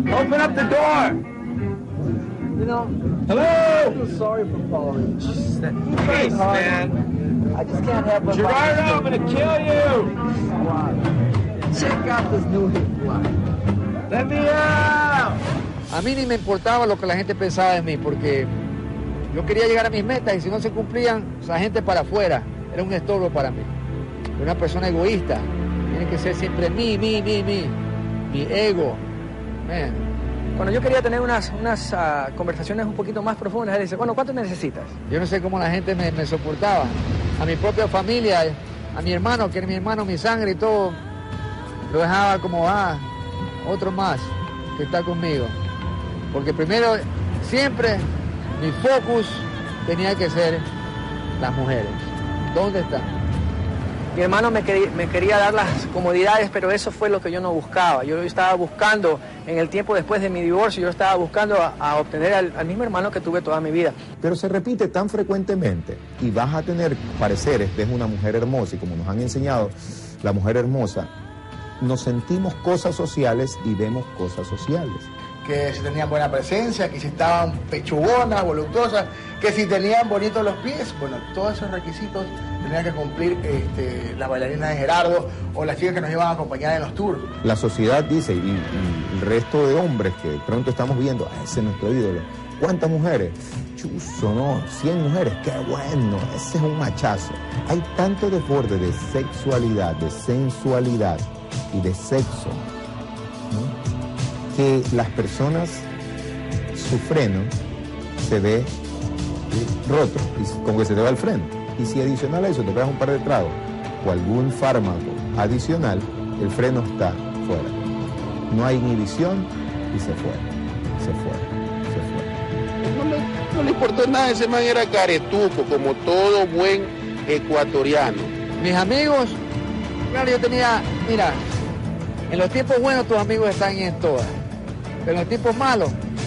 Open up the door. You know, Hello. I feel sorry for Paul. Peace, man. I just can't help but... Gerardo, I'm gonna kill you. Wow. Check out this new hit fly. Let me out. A mí ni me importaba lo que la gente pensaba de mí, porque yo quería llegar a mis metas y si no se cumplían, esa gente para afuera era un estorbo para mí. Era una persona egoísta. Tiene que ser siempre mi ego. Man. Cuando yo quería tener unas conversaciones un poquito más profundas, él dice, bueno, ¿cuánto necesitas? Yo no sé cómo la gente me soportaba. A mi propia familia, a mi hermano, que era mi hermano, mi sangre y todo, lo dejaba como, otro más que está conmigo. Porque primero, siempre, mi focus tenía que ser las mujeres. ¿Dónde están? Mi hermano me quería dar las comodidades, pero eso fue lo que yo no buscaba. Yo estaba buscando, en el tiempo después de mi divorcio, yo estaba buscando a obtener al mismo hermano que tuve toda mi vida. Pero se repite tan frecuentemente y vas a tener pareceres, ves una mujer hermosa y como nos han enseñado, la mujer hermosa, nos sentimos cosas sociales y vemos cosas sociales. Que si tenían buena presencia, que si estaban pechugonas, voluptuosas, que si tenían bonitos los pies. Bueno, todos esos requisitos tenían que cumplir las bailarinas de Gerardo o las chicas que nos iban a acompañar en los tours. La sociedad dice, y el resto de hombres que pronto estamos viendo, ese es nuestro ídolo. ¿Cuántas mujeres? Chuzo, ¿no? 100 mujeres, qué bueno, ese es un machazo. Hay tanto desborde de sexualidad, de sensualidad y de sexo, ¿no? Que las personas, su freno se ve roto, y como que se te va el freno. Y si adicional a eso te pegas un par de tragos o algún fármaco adicional, el freno está fuera. No hay inhibición y se fue. No le importó nada, ese man era caretuco, como todo buen ecuatoriano. Mis amigos, claro, yo tenía, mira, en los tiempos buenos tus amigos están en todas. Pero en los tiempos malos,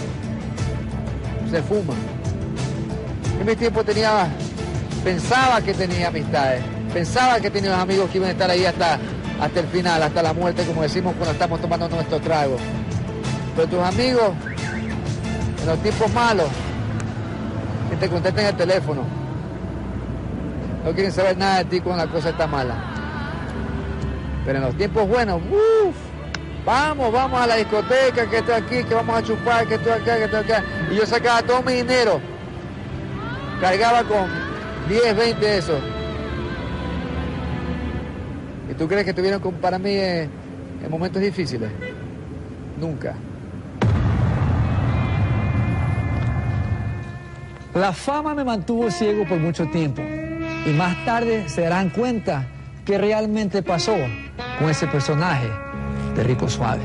se fuman. En mi tiempo pensaba que tenía amistades, pensaba que tenía amigos que iban a estar ahí hasta el final, hasta la muerte, como decimos cuando estamos tomando nuestro trago. Pero tus amigos, en los tiempos malos, que te contesten el teléfono, no quieren saber nada de ti cuando la cosa está mala. Pero en los tiempos buenos, vamos a la discoteca, que estoy aquí, que vamos a chupar, que estoy acá, que estoy acá. Y yo sacaba todo mi dinero, cargaba con 10, 20 de esos. ¿Y tú crees que estuvieron para mí en momentos difíciles? Nunca. La fama me mantuvo ciego por mucho tiempo. Y más tarde se darán cuenta qué realmente pasó con ese personaje de Rico Suave.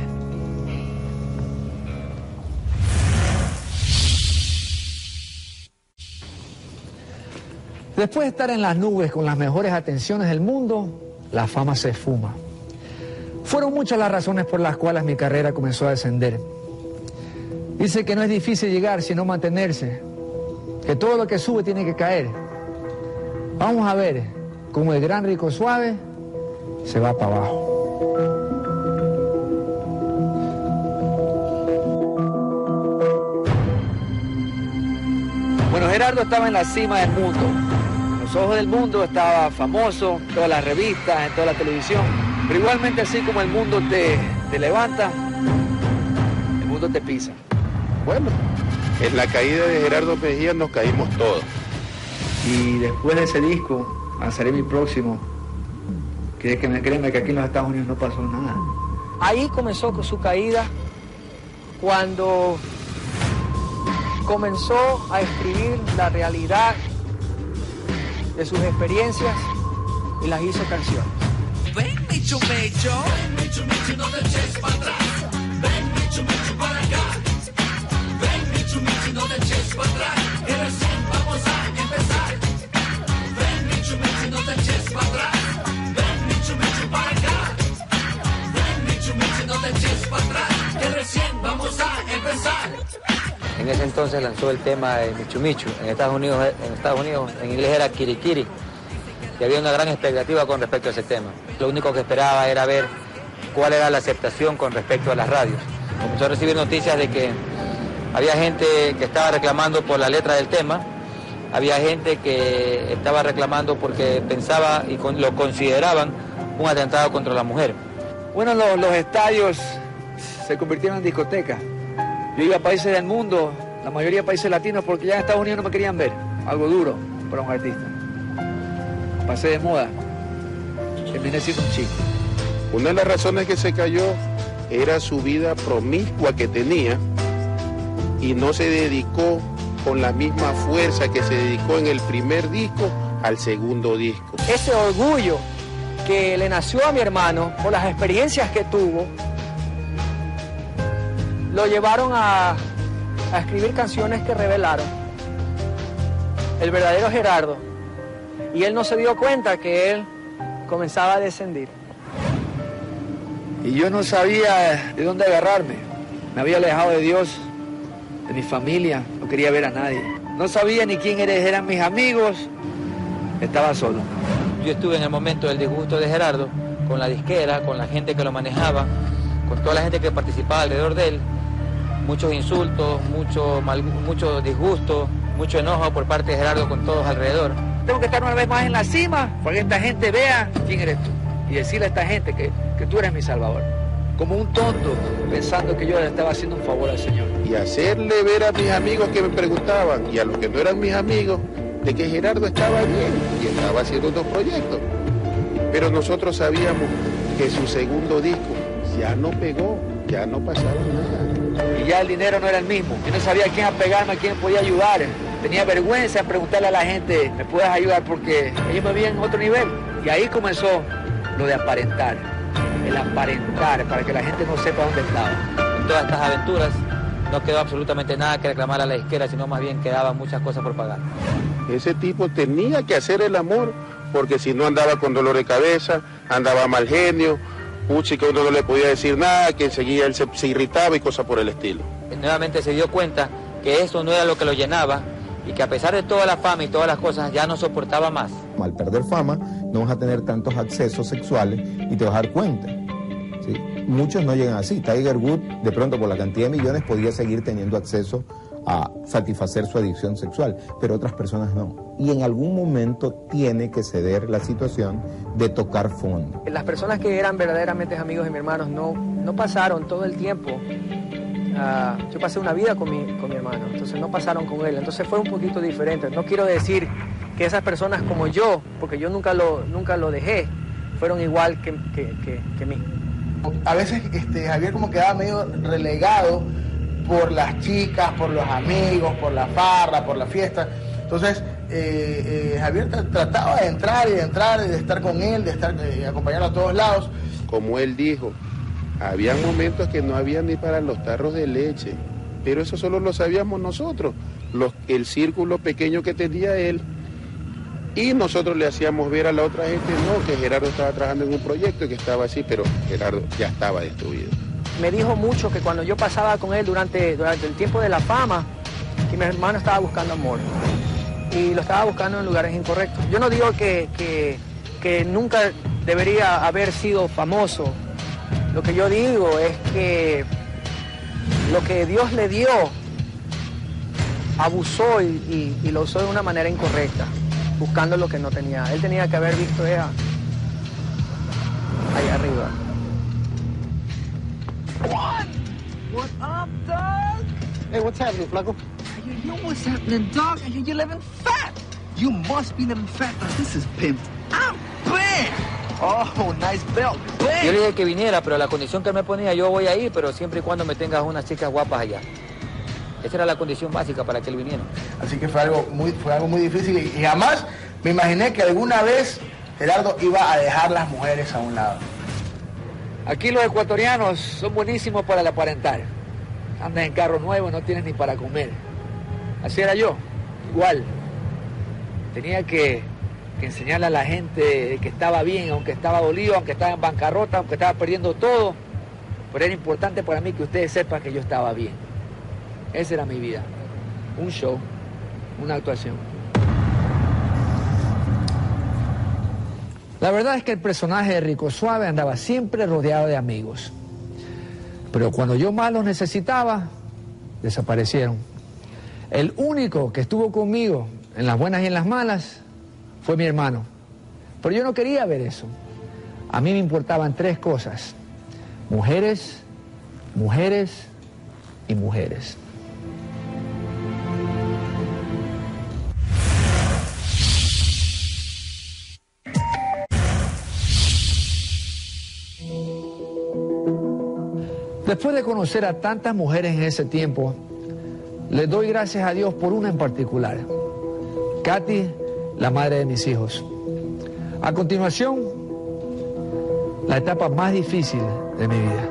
Después de estar en las nubes con las mejores atenciones del mundo, la fama se esfuma. Fueron muchas las razones por las cuales mi carrera comenzó a descender. Dice que no es difícil llegar, sino mantenerse, que todo lo que sube tiene que caer. Vamos a ver cómo el gran Rico Suave se va para abajo. Bueno, Gerardo estaba en la cima del mundo. En los ojos del mundo estaba famoso, en todas las revistas, en toda la televisión. Pero igualmente así como el mundo te levanta, el mundo te pisa. Bueno, en la caída de Gerardo Mejía nos caímos todos. Y después de ese disco, al salir mi próximo, créeme que aquí en los Estados Unidos no pasó nada. Ahí comenzó con su caída, cuando comenzó a escribir la realidad de sus experiencias y las hizo canciones. Ven, Michu Michu, no te eches para atrás. Ven, Michu Michu para acá. Ven, Michu Michu, no te eches para atrás. Que recién vamos a empezar. Ven, Michu Michu, no te eches para atrás. Ven, Michu Michu para acá. Ven, Michu Michu, no te eches para atrás. Que recién vamos a empezar. En ese entonces lanzó el tema de Michu Michu. En Estados Unidos en inglés era Kiri Kiri. Y había una gran expectativa con respecto a ese tema. Lo único que esperaba era ver cuál era la aceptación con respecto a las radios. Comenzó a recibir noticias de que había gente que estaba reclamando por la letra del tema, había gente que estaba reclamando porque pensaba y lo consideraban un atentado contra la mujer. Bueno, los estadios se convirtieron en discotecas. Yo iba a países del mundo, la mayoría de países latinos, porque ya en Estados Unidos no me querían ver. Algo duro para un artista. Pasé de moda. Terminé siendo un chico. Una de las razones que se cayó era su vida promiscua que tenía y no se dedicó con la misma fuerza que se dedicó en el primer disco al segundo disco. Ese orgullo que le nació a mi hermano por las experiencias que tuvo, lo llevaron a escribir canciones que revelaron el verdadero Gerardo. Y él no se dio cuenta que él comenzaba a descender. Y yo no sabía de dónde agarrarme. Me había alejado de Dios, de mi familia, no quería ver a nadie. No sabía ni quién eran mis amigos, estaba solo. Yo estuve en el momento del disgusto de Gerardo, con la disquera, con la gente que lo manejaba, con toda la gente que participaba alrededor de él. Muchos insultos, mucho disgusto, mucho enojo por parte de Gerardo con todos alrededor. Tengo que estar una vez más en la cima para que esta gente vea quién eres tú. Y decirle a esta gente que tú eres mi salvador. Como un tonto, pensando que yo le estaba haciendo un favor al Señor. Y hacerle ver a mis amigos que me preguntaban, y a los que no eran mis amigos, de que Gerardo estaba bien y estaba haciendo otros proyectos. Pero nosotros sabíamos que su segundo disco ya no pegó, ya no pasaba nada. Y ya el dinero no era el mismo. Yo no sabía a quién apegarme, a quién podía ayudar. Tenía vergüenza en preguntarle a la gente, ¿me puedes ayudar? Porque ellos me veían en otro nivel. Y ahí comenzó lo de aparentar. El aparentar, para que la gente no sepa dónde estaba. En todas estas aventuras no quedó absolutamente nada que reclamar a la disquera, sino más bien quedaban muchas cosas por pagar. Ese tipo tenía que hacer el amor, porque si no andaba con dolor de cabeza, andaba mal genio, puchi que uno no le podía decir nada, que enseguida él se irritaba y cosas por el estilo. Nuevamente se dio cuenta que eso no era lo que lo llenaba y que a pesar de toda la fama y todas las cosas ya no soportaba más. Al perder fama no vas a tener tantos accesos sexuales y te vas a dar cuenta. ¿Sí? Muchos no llegan así. Tiger Woods, de pronto por la cantidad de millones, podía seguir teniendo acceso a satisfacer su adicción sexual, pero otras personas no. Y en algún momento tiene que ceder la situación de tocar fondo. Las personas que eran verdaderamente amigos de mi hermano no pasaron todo el tiempo. Yo pasé una vida con mi hermano, entonces no pasaron con él. Entonces fue un poquito diferente. No quiero decir que esas personas como yo, porque yo nunca lo dejé, fueron igual que mí. A veces Javier como quedaba medio relegado por las chicas, por los amigos, por la farra, por la fiesta. Entonces Javier trataba de entrar y de estar con él, de estar acompañarlo a todos lados. Como él dijo, había momentos que no había ni para los tarros de leche, pero eso solo lo sabíamos nosotros, el círculo pequeño que tenía él. Y nosotros le hacíamos ver a la otra gente, no, que Gerardo estaba trabajando en un proyecto y que estaba así, pero Gerardo ya estaba destruido. Me dijo mucho que cuando yo pasaba con él durante el tiempo de la fama, que mi hermano estaba buscando amor. Y lo estaba buscando en lugares incorrectos. Yo no digo que nunca debería haber sido famoso. Lo que yo digo es que lo que Dios le dio, abusó y lo usó de una manera incorrecta, buscando lo que no tenía. Él tenía que haber visto ella ahí arriba. What up, dog? Hey, what's happening, flaco? You know what's happening, dog? You're living fat. You must be living fat. This is pimped. I'm big. Oh, nice belt. Big. Yo le dije que viniera, pero la condición que él me ponía, yo voy a ir, pero siempre y cuando me tengas unas chicas guapas allá. Esa era la condición básica para que él viniera. Así que fue algo muy difícil y jamás me imaginé que alguna vez Gerardo iba a dejar las mujeres a un lado. Aquí los ecuatorianos son buenísimos para el aparentar. Andan en carro nuevo, no tienen ni para comer. Así era yo, igual. Tenía que enseñarle a la gente que estaba bien, aunque estaba dolido, aunque estaba en bancarrota, aunque estaba perdiendo todo. Pero era importante para mí que ustedes sepan que yo estaba bien. Esa era mi vida. Un show, una actuación. La verdad es que el personaje de Rico Suave andaba siempre rodeado de amigos. Pero cuando yo más los necesitaba, desaparecieron. El único que estuvo conmigo en las buenas y en las malas fue mi hermano. Pero yo no quería ver eso. A mí me importaban 3 cosas: mujeres, mujeres y mujeres. Después de conocer a tantas mujeres en ese tiempo, les doy gracias a Dios por una en particular, Katy, la madre de mis hijos. A continuación, la etapa más difícil de mi vida.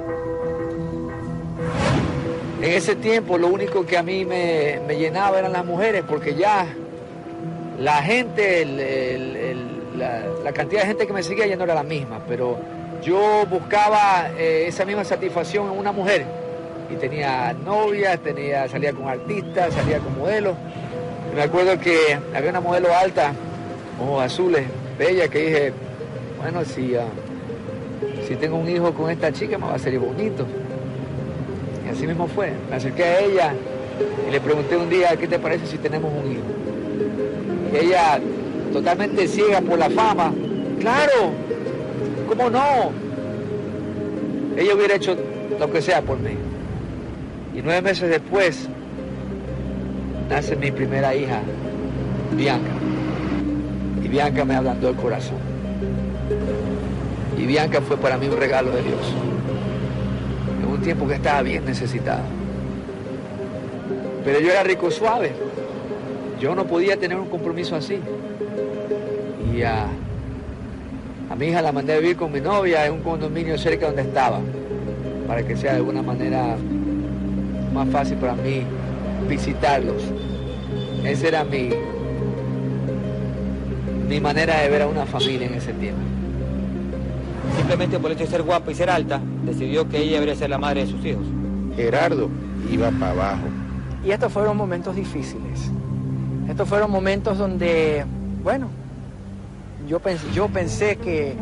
En ese tiempo lo único que a mí me llenaba eran las mujeres, porque ya la gente, la cantidad de gente que me seguía ya no era la misma, pero yo buscaba esa misma satisfacción en una mujer. Y tenía novias, salía con artistas, salía con modelos. Y me acuerdo que había una modelo alta, ojos azules, bella, que dije, bueno, si tengo un hijo con esta chica me va a salir bonito. Y así mismo fue. Me acerqué a ella y le pregunté un día, ¿qué te parece si tenemos un hijo? Y ella, totalmente ciega por la fama, claro, ¿cómo no? Ella hubiera hecho lo que sea por mí. Y 9 meses después, nace mi primera hija, Bianca. Y Bianca me ablandó el corazón. Y Bianca fue para mí un regalo de Dios. En un tiempo que estaba bien necesitado. Pero yo era rico suave. Yo no podía tener un compromiso así. Y a mi hija la mandé a vivir con mi novia en un condominio cerca donde estaba, para que sea de alguna manera más fácil para mí visitarlos. Esa era mi manera de ver a una familia en ese tiempo. Simplemente por el hecho de ser guapa y ser alta, decidió que ella debería ser la madre de sus hijos. Gerardo iba para abajo. Y estos fueron momentos difíciles. Estos fueron momentos donde, bueno, yo pensé que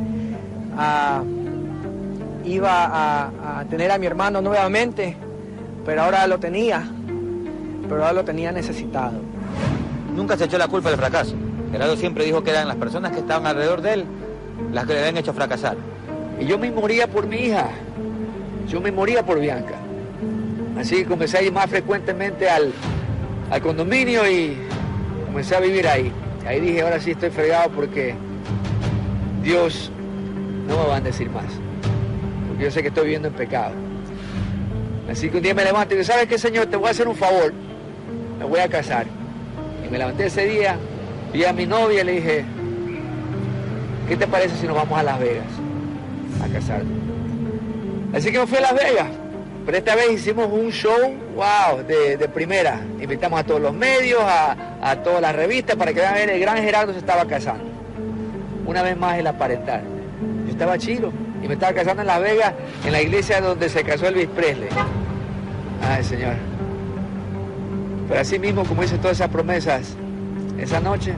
iba a tener a mi hermano nuevamente, pero ahora lo tenía necesitado. Nunca se echó la culpa del fracaso. Gerardo siempre dijo que eran las personas que estaban alrededor de él las que le habían hecho fracasar. Y yo me moría por mi hija, yo me moría por Bianca. Así que comencé a ir más frecuentemente al condominio y comencé a vivir ahí. Ahí dije, ahora sí estoy fregado porque Dios no me va a bendecir más. Porque yo sé que estoy viviendo en pecado. Así que un día me levanto y digo, ¿sabes qué, Señor? Te voy a hacer un favor. Me voy a casar. Y me levanté ese día, vi a mi novia y le dije, ¿qué te parece si nos vamos a Las Vegas a casarnos? Así que me fui a Las Vegas. Pero esta vez hicimos un show, wow, de primera. Invitamos a todos los medios, a todas las revistas para que vean, el gran Gerardo se estaba casando. Una vez más el aparentar. Yo estaba chido y me estaba casando en Las Vegas, en la iglesia donde se casó Elvis Presley. Ay, Señor. Pero así mismo, como hice todas esas promesas, esa noche,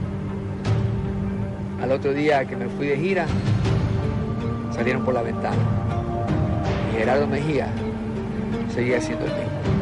al otro día que me fui de gira, salieron por la ventana. Y Gerardo Mejía seguía siendo el mismo.